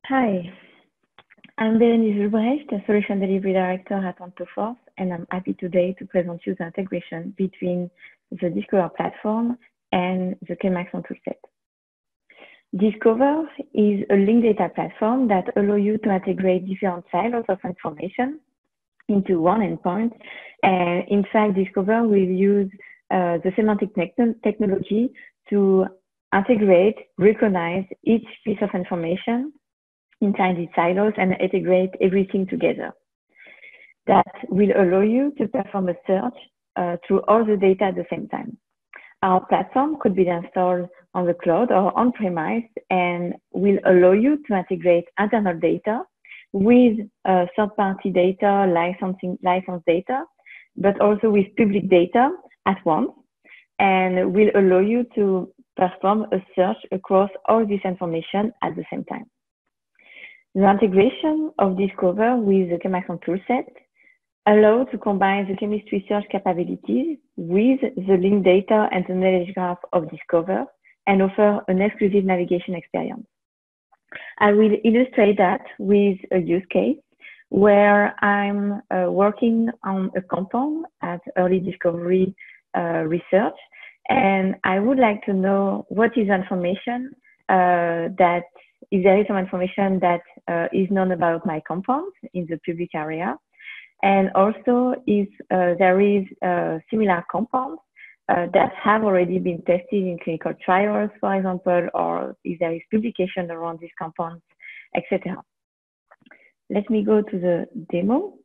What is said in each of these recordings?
Hi, I'm Bérénice Ulbrecht, a Solution Delivery Director at OntoForce, and I'm happy today to present you the integration between the Discover platform and the Chemaxon toolset. Discover is a linked data platform that allows you to integrate different silos of information into one endpoint. And in fact, Discover will use the semantic technology to integrate, recognize each piece of information inside these silos and integrate everything together. That will allow you to perform a search through all the data at the same time. Our platform could be installed on the cloud or on-premise and will allow you to integrate internal data with third-party data, license data, but also with public data at once, and will allow you to perform a search across all this information at the same time. The integration of Discover with the Chemaxon toolset allows to combine the chemistry search capabilities with the linked data and the knowledge graph of Discover and offer an exclusive navigation experience. I will illustrate that with a use case where I'm working on a compound at early discovery research, and I would like to know what is information that if there is some information that is known about my compound in the public area, and also if there is similar compounds that have already been tested in clinical trials, for example, or if there is publication around these compounds, etc. Let me go to the demo.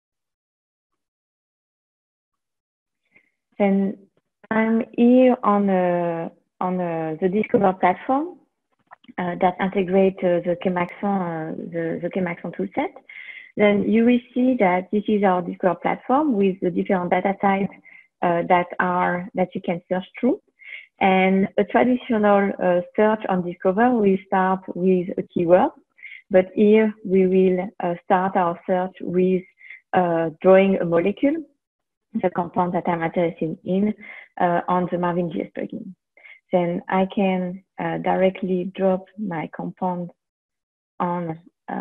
Then I'm here on the Discover platform that integrate the Chemaxon toolset. Then you will see that this is our Discover platform with the different data types that you can search through. And a traditional search on Discover will start with a keyword, but here we will start our search with drawing a molecule, the compound that I'm interested in on the MarvinGS plugin. Then I can directly drop my compound on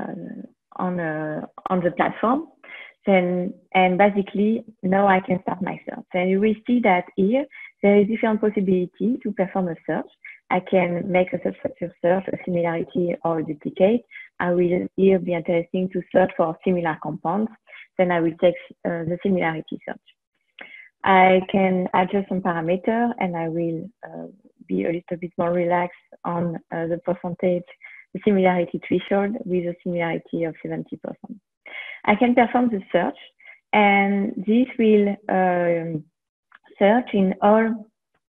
the platform. Then, and basically now I can start my search. And you will see that here there is different possibility to perform a search. I can make a substructure search, a similarity, or a duplicate. I will here be interesting to search for similar compounds. Then I will take the similarity search. I can adjust some parameter, and I will be a little bit more relaxed on the percentage, the similarity threshold with a similarity of 70%. I can perform the search, and this will search in all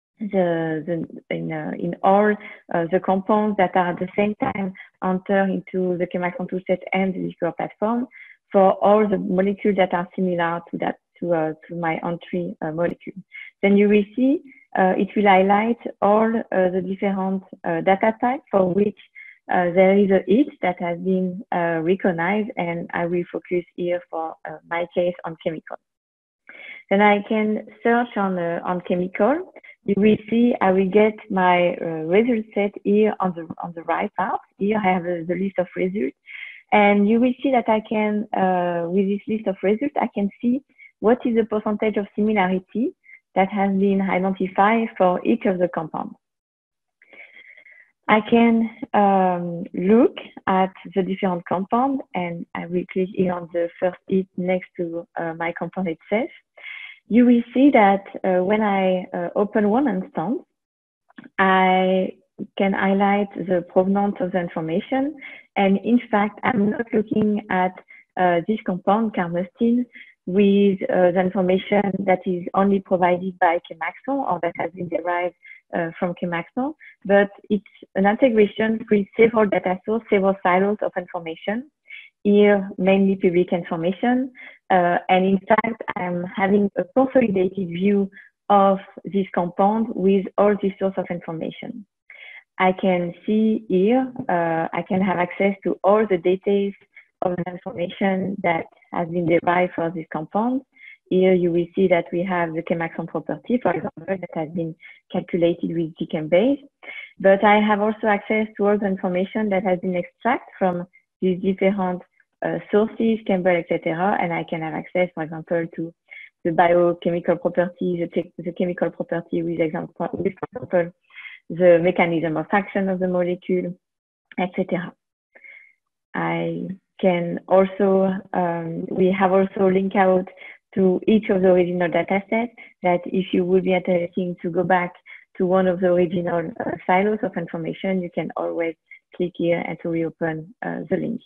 the compounds that are at the same time enter into the Chemaxon toolset and the Discover platform for all the molecules that are similar to that to my entry molecule. Then you will see it will highlight all the different data types for which there is a hit that has been recognized, and I will focus here for my case on chemical. Then I can search on chemical. You will see I will get my result set here on the right part. Here I have the list of results, and you will see that I can with this list of results I can see what is the percentage of similarity that has been identified for each of the compounds. I can look at the different compounds, and I will click here on the first hit next to my compound itself. You will see that when I open one instance, I can highlight the provenance of the information. And in fact, I'm not looking at this compound, carmustine, with the information that is only provided by Chemaxon or that has been derived from Chemaxon, but it's an integration with several data sources, several silos of information, here mainly public information. And in fact, I'm having a consolidated view of this compound with all the source of information. I can see here, I can have access to all the details of the information that has been derived for this compound. Here you will see that we have the Chemaxon property, for example, that has been calculated with GChemBase. But I have also access to all the information that has been extracted from these different sources, Campbell, etc., and I can have access, for example, to the biochemical property, the chemical property with example, the mechanism of action of the molecule, etc. I can also, we have also linked out to each of the original data sets that if you would be interested to go back to one of the original silos of information, you can always click here and to reopen the link.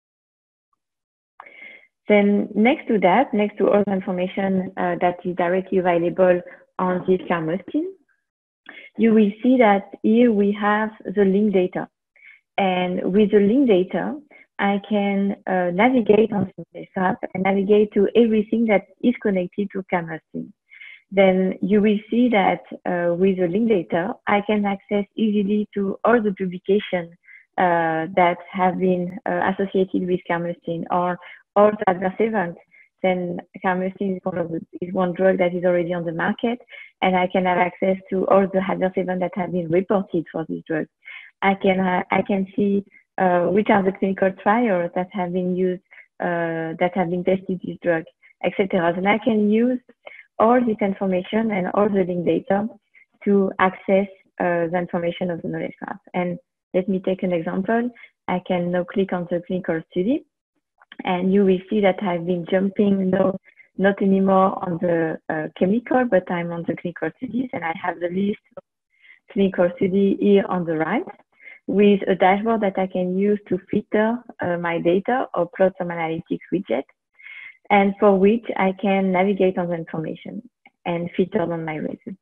Then next to that, next to all the information that is directly available on this Carmustine, you will see that here we have the link data. And with the link data, I can navigate on this app and navigate to everything that is connected to Carmustine. Then you will see that with the link data, I can access easily to all the publications that have been associated with Carmustine or all the adverse events. Then Carmustine is one drug that is already on the market, and I can have access to all the adverse events that have been reported for this drug. I can see which are the clinical trials that have been used, that have been tested this drug, etc. And I can use all this information and all the link data to access the information of the knowledge graph. And let me take an example. I can now click on the clinical study, and you will see that I've been jumping not anymore on the chemical, but I'm on the clinical studies, and I have the list of clinical study here on the right with a dashboard that I can use to filter my data or plot some analytics widget, and for which I can navigate on the information and filter on my results.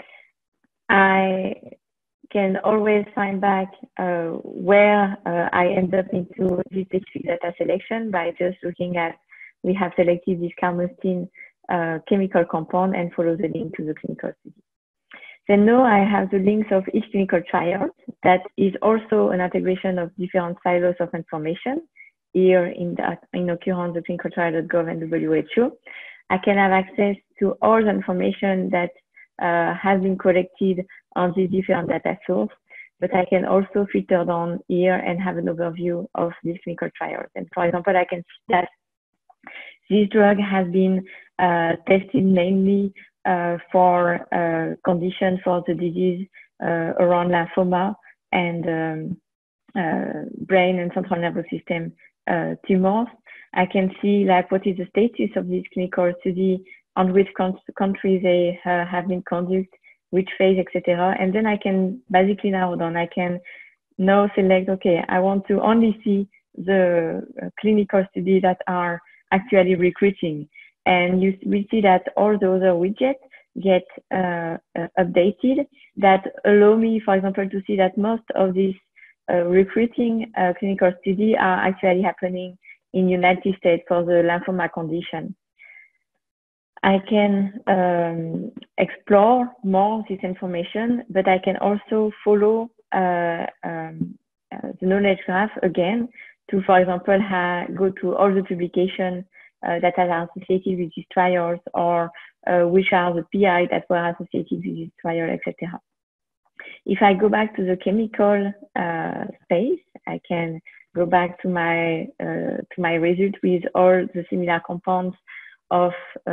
I can always find back where I end up into this specific data selection by just looking at, we have selected this Carmustine chemical compound and follow the link to the clinical study. Then now I have the links of each clinical trial. That is also an integration of different silos of information. Here in occurrence, the clinicaltrial.gov and WHO. I can have access to all the information that has been collected on these different data sources, but I can also filter down here and have an overview of these clinical trials. And for example, I can see that this drug has been tested mainly for conditions for the disease around lymphoma and brain and central nervous system tumors. I can see like what is the status of this clinical study, on which countries they have been conducted, which phase, etc. And then I can basically narrow down. I can now select, okay, I want to only see the clinical studies that are actually recruiting. And you will see that all the other widgets get updated that allow me, for example, to see that most of these recruiting clinical studies are actually happening in United States for the lymphoma condition. I can explore more this information, but I can also follow the knowledge graph again to, for example, go to all the publications that are associated with these trials, or which are the PI that were associated with this trial, etc. If I go back to the chemical space, I can go back to my result with all the similar compounds of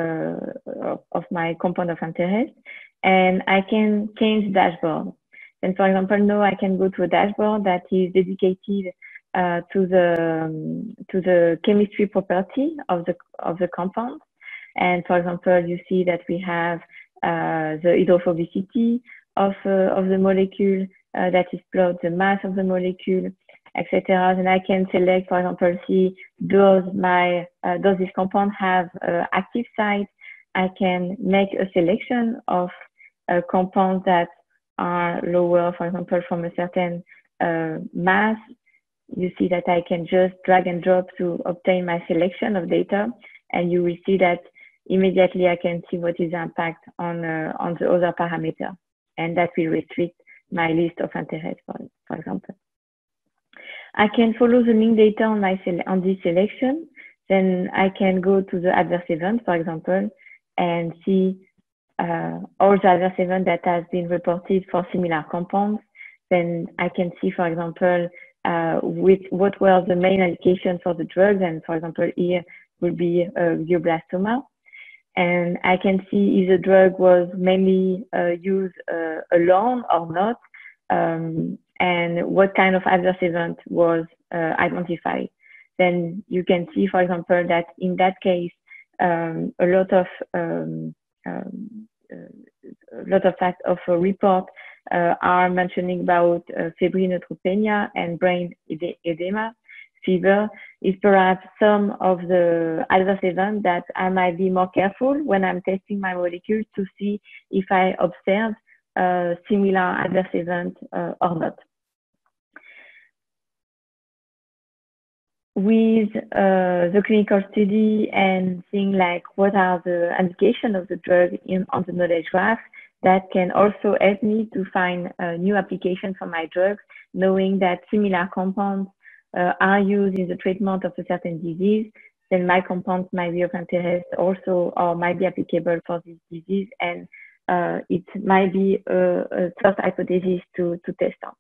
my compound of interest, and I can change the dashboard. And for example, now I can go to a dashboard that is dedicated to the chemistry property of the compound. And for example, you see that we have the hydrophobicity of the molecule that is plotted, the mass of the molecule, etc. And I can select, for example, see does this compound have active site? I can make a selection of compounds that are lower, for example, from a certain mass. You see that I can just drag and drop to obtain my selection of data, and you will see that immediately I can see what is the impact on the other parameter, and that will restrict my list of interest, for example. I can follow the link data on this selection. Then I can go to the adverse event, for example, and see all the adverse events that has been reported for similar compounds. Then I can see, for example, with what were the main indications for the drugs. And for example, here will be glioblastoma. And I can see if the drug was mainly used alone or not, and what kind of adverse event was identified. Then you can see, for example, that in that case, a lot of facts of a report are mentioning about febrile neutropenia and brain edema. Fever is perhaps some of the adverse events that I might be more careful when I'm testing my molecule to see if I observe similar adverse events or not. With the clinical study and seeing like what are the indications of the drug on the knowledge graph, that can also help me to find new applications for my drugs, knowing that similar compounds are used in the treatment of a certain disease, then my compounds might be of interest also, or might be applicable for this disease, and it might be a first hypothesis to test on.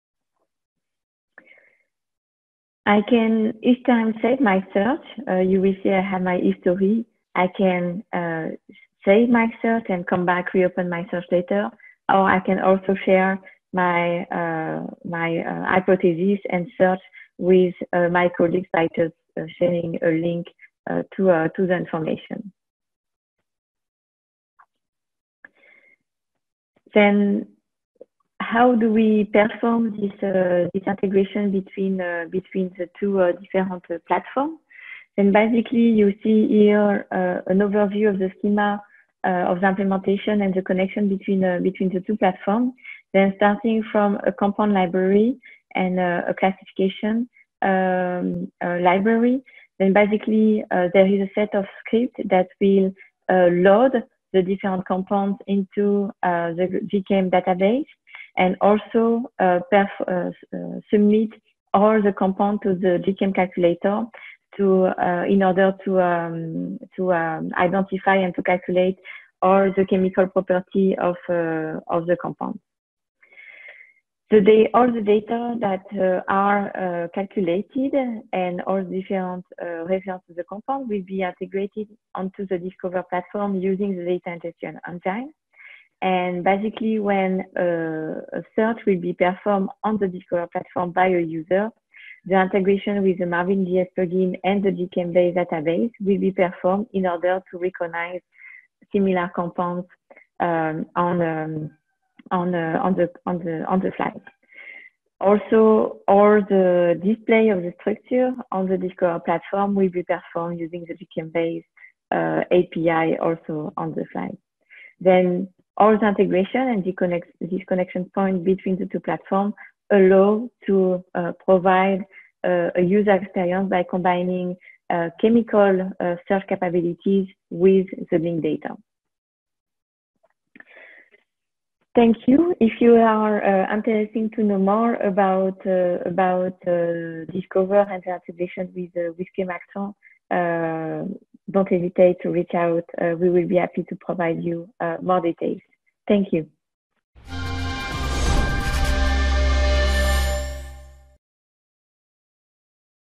I can each time save my search. You will see I have my history. I can save my search and come back, reopen my search later, or I can also share my hypothesis and search with my colleagues by just sharing a link to the information. Then, how do we perform this integration between the two different platforms? Then basically you see here an overview of the schema of the implementation and the connection between the two platforms. Then starting from a compound library and a classification library, then basically there is a set of scripts that will load the different compounds into the GChem database, and also submit all the compounds to the GChem calculator in order to identify and to calculate all the chemical property of the compound. All the data that are calculated and all the different references to the compound will be integrated onto the Discover platform using the data ingestion engine. And basically, when a search will be performed on the Discover platform by a user, the integration with the MarvinGS plugin and the GChem-based database will be performed in order to recognize similar compounds on the slide. Also, all the display of the structure on the Discover platform will be performed using the GChem-based API also on the slide. Then all the integration and this connection point between the two platforms allow to provide a user experience by combining chemical search capabilities with the link data. Thank you. If you are interested to know more about Discover and the integration with Chemaxon, don't hesitate to reach out. We will be happy to provide you more details. Thank you.